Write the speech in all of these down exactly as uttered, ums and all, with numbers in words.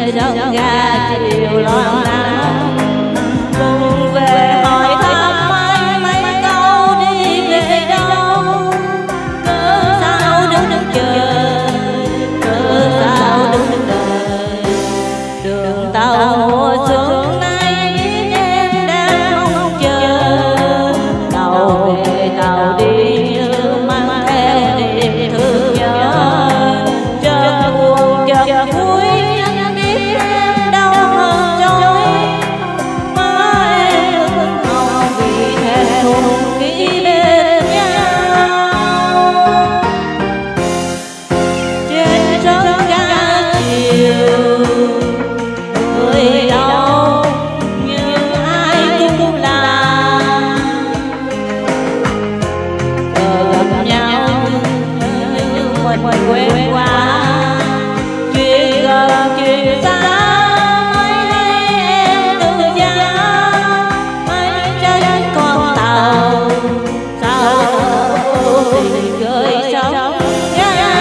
trên sân ga chiều loạn nắng, buồn về hỏi thăm mấy mấy câu đi về đâu, cớ sao đứng chờ, cớ sao đứng đợi, đường tàu mùa xuân nay biết em đang mong chờ, tàu về tàu đi như mang theo niềm thương nhớ, chợt buồn chợt vui nhưng biết em đau hơn trôi, má em ửng hồng vì thẹn thùng khi bên nhau, trên sân ga chiều người đâu như ai cũng là gặp nhau như mình quen qua, chuyện gần chuyện xa mới thấy em từ giá, mấy trên con tàu sao vô tình gửi sóng ga,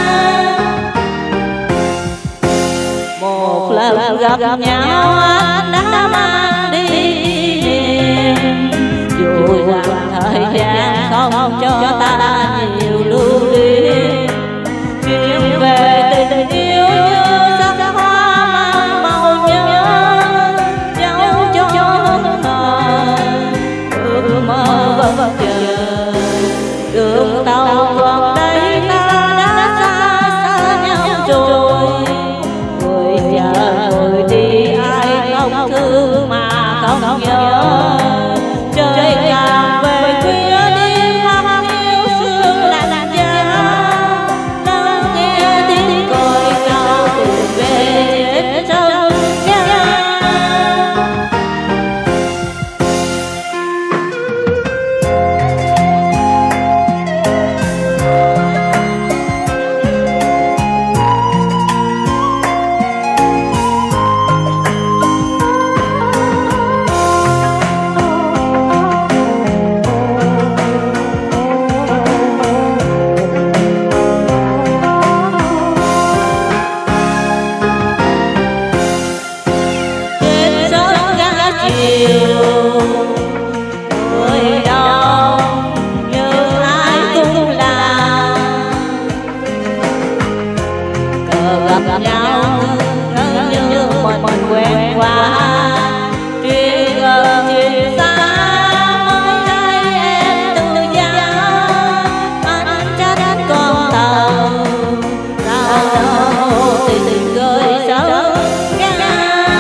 một lần gặp nhau anh đã mang đi niềm, dù rằng thời gian không cho ta nhiều lưu luyến, chuyện về tình yêu như sắc hoa mang màu nhớ, dấu cho hững hờ ước mơ vẫn chờ, đường tàu còn đây ta đã xa xa nhau rồi, người chờ người đi ai không thương mà không nhớ, trời càng về khuya đêm thăm yêu sương lạnh giá, lắng nghe tiếng còi cao từ về trên sân ga. Trên sân ga chiều người đâu như ai cũng là cờ gặp nhau ngỡ như mình quen qua, chuyện gần chuyện xa mới thấy em từ giá, anh trách con tàu sao vô tình gửi sóng ga,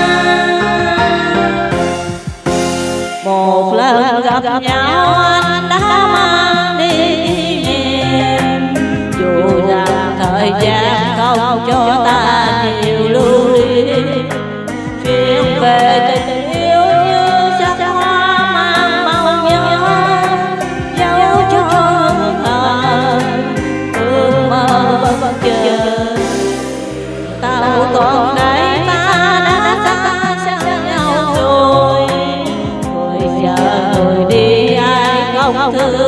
một lần gặp nhau anh đã mang đi kỷ niệm, dù rằng thời gian không cho ta nhiều lưu luyến, chuyện về tình yêu như sắc hoa mang màu nhớ, dấu cho hững hờ ước mơ vẫn chờ, tàu còn đây ta đã xa xa nhau rồi, người chờ người đi ai không thương